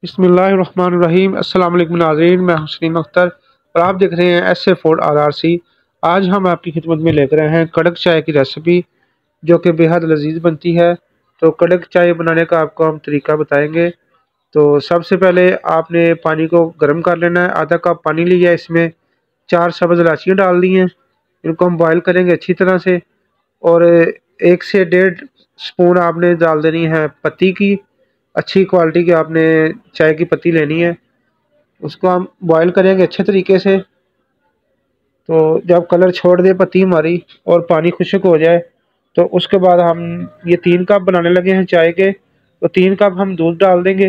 بسم اللہ الرحمن الرحیم۔ السلام علیکم ناظرین، میں حسین اختر اور آپ دیکھ رہے ہیں ایس اے فوڈ RRC۔ آج ہم آپ کی خدمت میں لے کر آئے ہیں کڑک چائے کی ریسیپی، جو کہ بے حد لذیذ بنتی ہے۔ تو کڑک چائے بنانے کا آپ کو ہم طریقہ بتائیں گے۔ تو سب سے پہلے آپ نے پانی کو گرم کر لینا ہے۔ آدھا کپ پانی لیا، اس میں 4 سبز الائچیاں ڈال دی ہیں۔ ان کو ہم بوائل کریں گے اچھی طرح سے، اور 1 سے 1.5 سپون آپ نے ڈال دینی ہے پتی کی، اچھی کوالٹی کی آپ نے چائے کی پتی لینی ہے۔ اس کو ہم بوائل کریں گے اچھے طریقے سے۔ تو جب کلر چھوڑ دے پتی ہماری اور پانی خشک ہو جائے، تو اس کے بعد ہم یہ 3 کپ بنانے لگے ہیں چائے کے، تو 3 کپ ہم دودھ ڈال دیں گے۔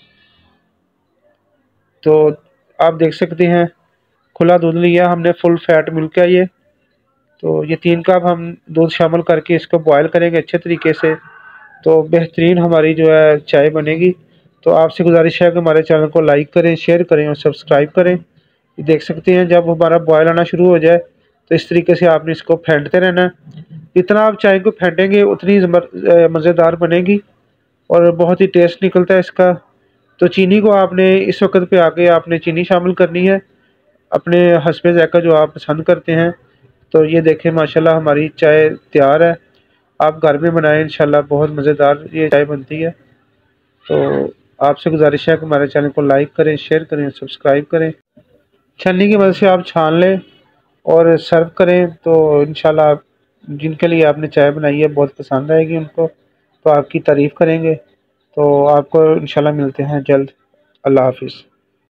تو آپ دیکھ سکتے ہیں کھلا دودھ لیا ہم نے، فل فیٹ ملک ہے یہ۔ تو یہ 3 کپ ہم دودھ شامل کر کے اس کو بوائل کریں گے اچھے طریقے سے، تو بہترین ہماری جو ہے چائے بنے گی۔ تو آپ سے گزارش ہے کہ ہمارے چینل کو لائک کریں، شیئر کریں اور سبسکرائب کریں۔ دیکھ سکتے ہیں جب ہمارا بوائل آنا شروع ہو جائے، تو اس طریقے سے آپ نے اس کو پھینٹتے رہنا ہے۔ جتنا آپ چائے کو پھینٹیں گے اتنی مزیدار بنے گی اور بہت ہی ٹیسٹ نکلتا ہے اس کا۔ تو چینی کو آپ نے اس وقت پہ آگے آپ نے چینی شامل کرنی ہے اپنے حسب ذائقہ جو آپ پسند کرتے ہیں۔ تو یہ دیکھیں ماشاءاللہ ہماری چائے تیار ہے۔ آپ گھر میں بنائیں، انشاءاللہ بہت مزیدار یہ چائے بنتی ہے۔ تو آپ سے گزارش ہے کہ ہمارے چینل کو لائک کریں، شیئر کریں اور سبسکرائب کریں۔ چھنی کی مدد سے آپ چھان لیں اور سرو کریں، تو انشاءاللہ جن کے لیے آپ نے چائے بنائی ہے بہت پسند آئے گی ان کو، تو آپ کی تعریف کریں گے۔ تو آپ کو انشاءاللہ ملتے ہیں جلد۔ اللہ حافظ۔